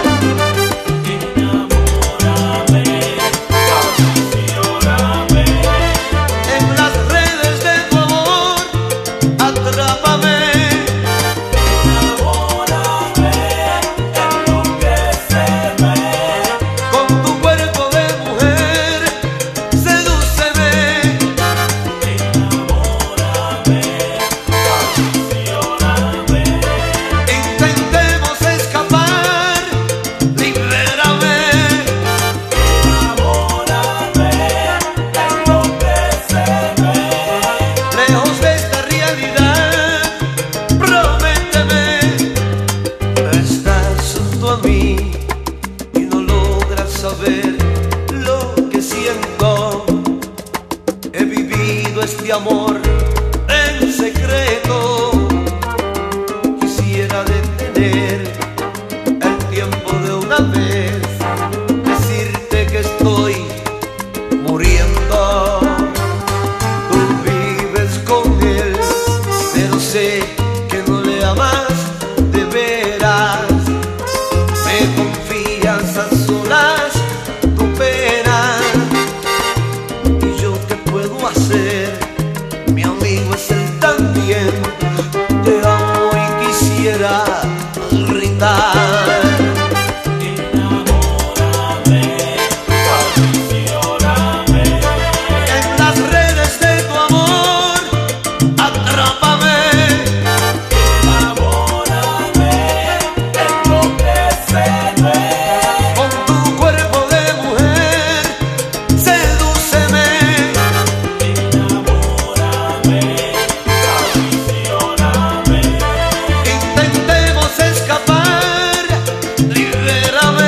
En las redes de tu amor, atrápame. Con tu cuerpo de mujer, sedúceme. Intentemos escapar, libérame. Lejos de esta realidad, prométeme. Estás junto a mí y no logras saber lo que siento. He vivido este amor en secreto. Quisiera detener el tiempo de una vez, decirte que estoy muriendo. Tú vives con él, pero sé que no le amas de veras. Me confías a solas tu pena. ¿Y yo qué puedo hacer? Mi amigo es él también. Te amo y quisiera gritar. En las redes de tu amor, atrápame. Con tu cuerpo de mujer, sedúceme. Intentemos escapar, libérame.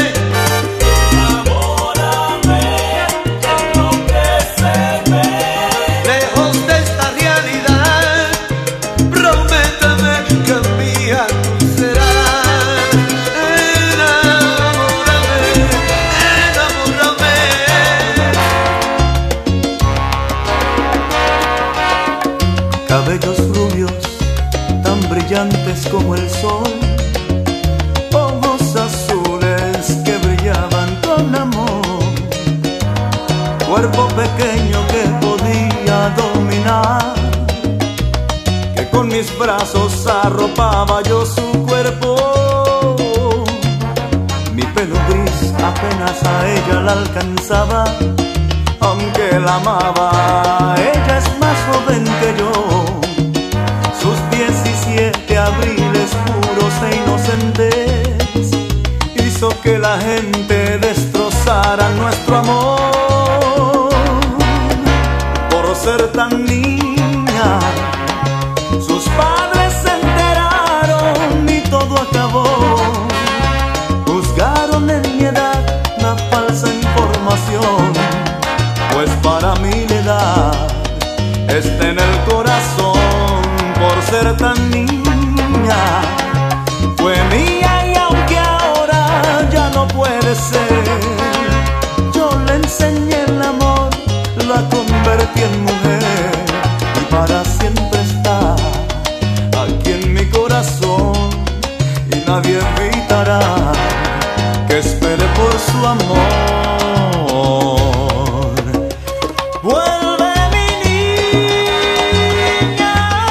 Lejos de esta realidad, prométeme que mía tú serás. Enamórame, enamórame. Cabellos rubios, tan brillantes como el sol, ojos azules que brillaban con amor, cuerpo pequeño que podía dominar, que con mis brazos arropaba yo su cuerpo. Mi pelo gris apenas a ella la alcanzaba, aunque la amaba, ella es más joven que yo. Sus diecisiete abriles puros e inocentes hizo que la gente destrozara comenzara nuestro amor. Por ser tan niña, sus padres se enteraron y todo acabó. Juzgaron en mi edad la falsa información, pues para mí la edad está en el corazón. Por ser tan niña, fue mía y aunque ahora ya no puede ser, yo le enseñé el amor, la convertí en mujer y para siempre está aquí en mi corazón. Y nadie evitará que espere por su amor. Vuelve mi niña.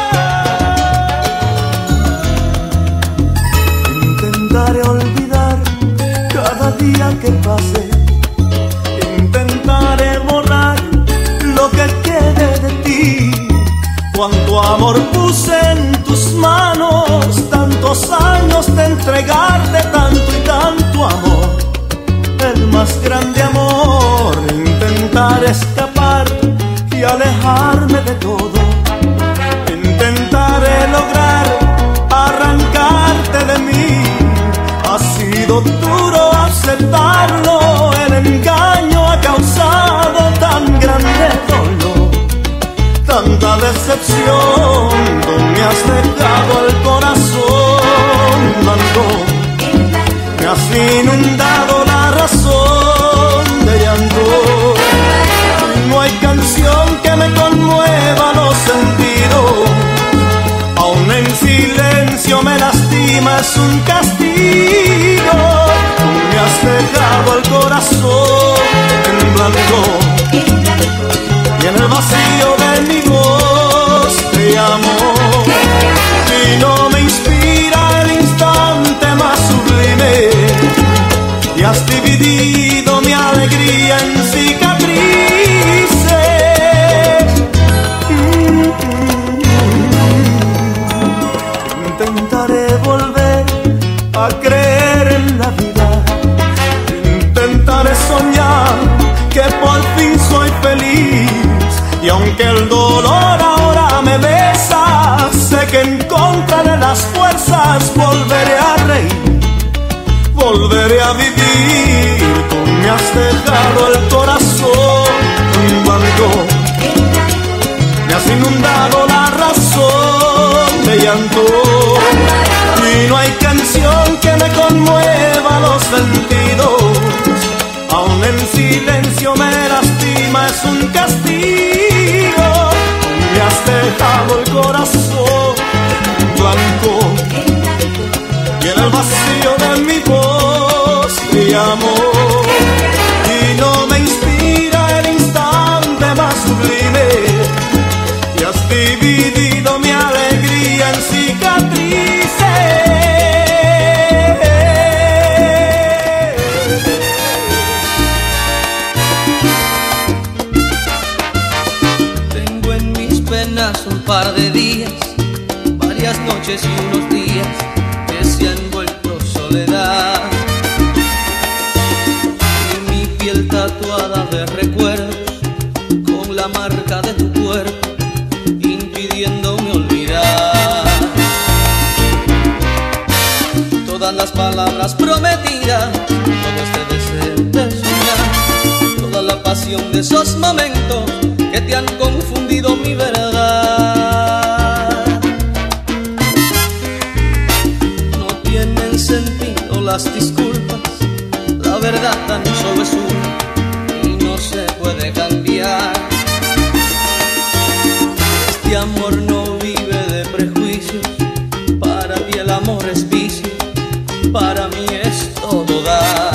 Intentaré olvidar cada día que pase, intentaré borrar lo que quede de ti. Cuánto amor puse en tus manos, tantos años de entregarte tanto y tanto amor, el más grande amor. Intentaré escapar y alejarme de todo, intentaré lograr arrancarte de mí. Ha sido duro aceptarlo, el engaño ha causado tan grande dolor, tanta decepción. Tú me has dejado el corazón blanco, me has inundado la razón de llanto. No hay canción que me conmueva los sentidos, aún en silencio me lastima, es un castigo. Tú me has dejado el corazón en blanco y en el vacío de mi voz te amo. Y no me inspira el instante más sublime, y has dividido mi alegría en cicatrices. Intentaré volver a creer en la vida, intentaré soñar que por fin soy feliz. Y aunque el dolor ahora me besa, sé que encontraré las fuerzas, volveré a reír, volveré a vivir. Tú me has dejado el corazón en blanco, me has inundado la razón de llanto. Y no hay canción que me conmueva los sentidos, aún en silencio me lastima, es un castigo. Me has dejado el corazón blanco y en el vacío de mi voz te amo. Y no me inspira el instante más sublime, y has dividido mi alegría en cicatrices. Un par de días, varias noches y unos días que se han vuelto soledad, y mi piel tatuada de recuerdos con la marca de tu cuerpo impidiéndome olvidar todas las palabras prometidas, todo este deseo de soñar, toda la pasión de esos momentos que te han confundido mi verdad. No tienen sentido las disculpas, la verdad tan solo es una y no se puede cambiar. Este amor no vive de prejuicios, para ti el amor es vicio, para mí es todo dar.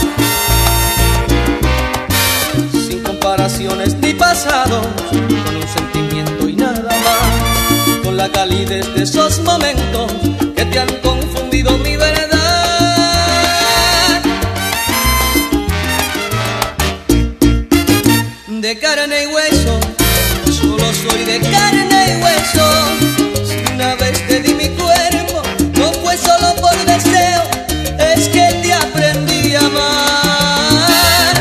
Sin comparaciones ni pasados, con un sentimiento y nada más, con la calidez de esos momentos que te han confundido mi verdad. De carne y hueso, solo soy de carne y hueso. Si una vez te di mi cuerpo, no fue solo por deseo, es que te aprendí a amar.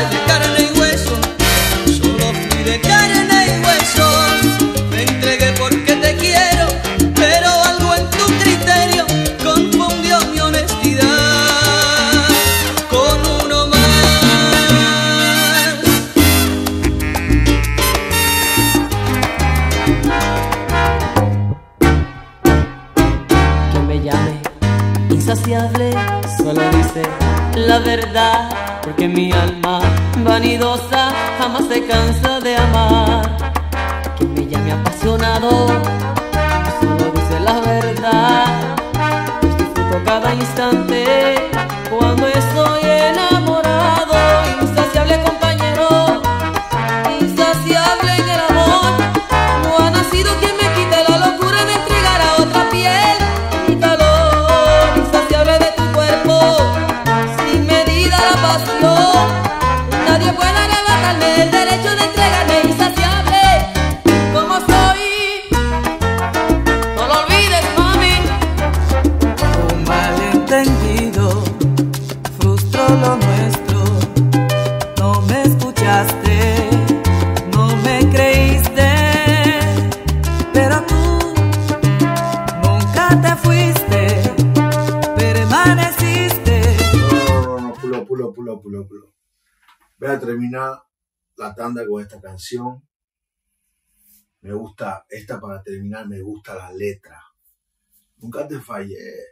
dijiste la verdad, porque mi alma vanidosa jamás se cansa de amar. Que me llame apasionado, solo dice la verdad. Pues disfruto cada instante cuando estoy enamorado. Insaciable compañero, insaciable en el amor. No ha nacido quien me quite la locura de entregar a otra piel mi calor. Insaciable de tu cuerpo, sin medida la pasión. Nadie puede arrebatarme el derecho de entregarme. Insaciable como soy, no lo olvides, mami. Un malentendido frustró lo nuestro. No me escuchaste, no me creíste, pero tú nunca te fuiste, permaneciste. No, no, no, pulo, pulo, pulo, pulo, pulo. Voy a terminar la tanda con esta canción. Me gusta, esta para terminar, me gusta la letra. Nunca te fallé.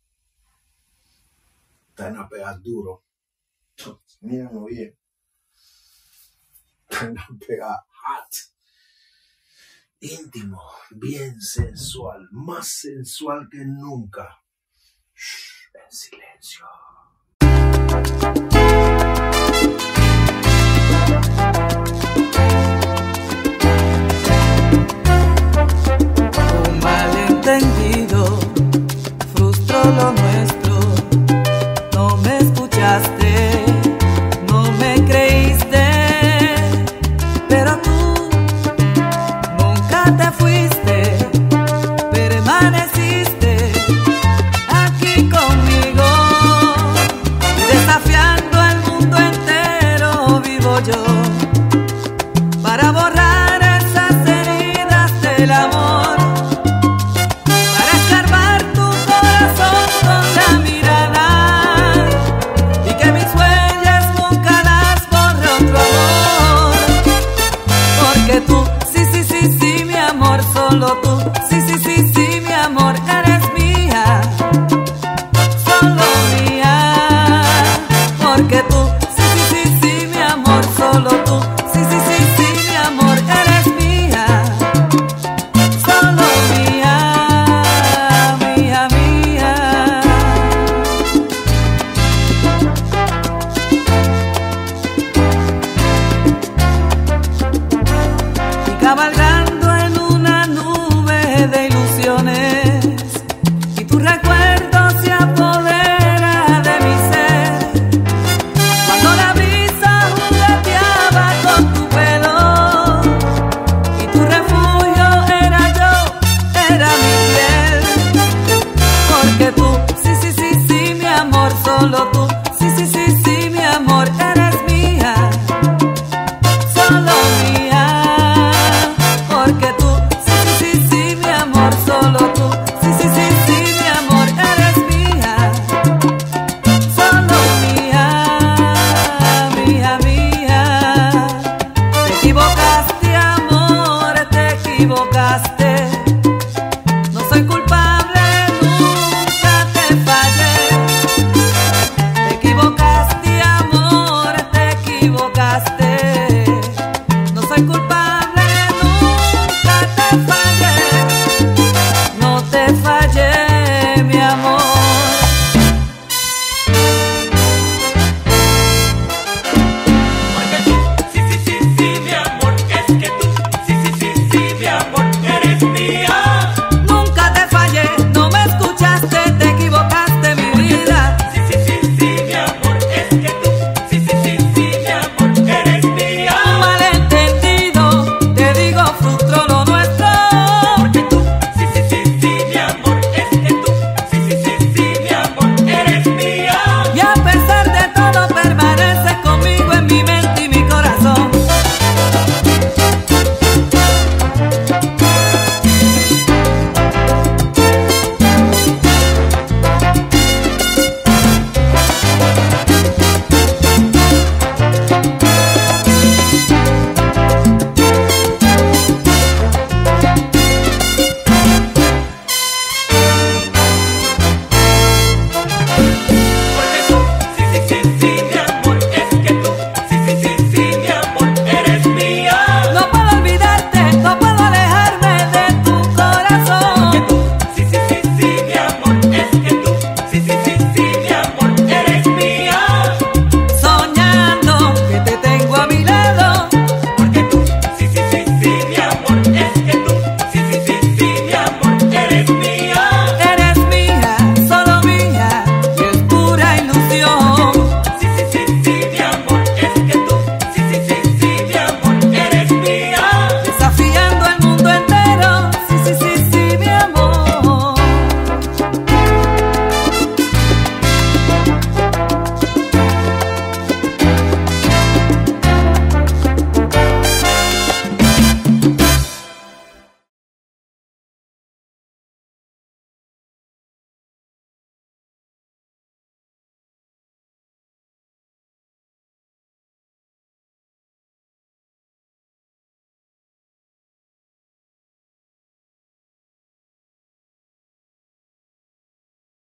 Está en a pegar duro. Mírenlo bien. Está en a pegar hot. Íntimo, bien sensual, más sensual que nunca. Shh, en silencio. Un malentendido frustró lo nuestro. No me escuchaste, no me creíste, pero tú nunca te fuiste, permaneciste aquí conmigo. Desafiando al mundo entero vivo yo, para borrar esas heridas del amor, para escarbar tu corazón con la mirada y que mis huellas nunca las borre otro amor. Porque tú, sí, sí, sí, sí, mi amor, solo tú, sí, sí, sí, sí, mi amor, eres mía, solo mía. Porque tú, sí, sí, sí, sí, mi amor, solo tú, sí, sí, sí, sí, mi amor, eres mía, solo mía, mía, mía. Y cabalgando en una nube de ilusiones, y tu recuerdo se apodera de mi ser. Cuando la brisa jugueteaba con tu pelo y tu refugio era yo, era mi piel. Porque tú, sí, sí, sí, sí, mi amor, solo tú, sí, sí, sí, sí, mi amor, eres mía, solo mía.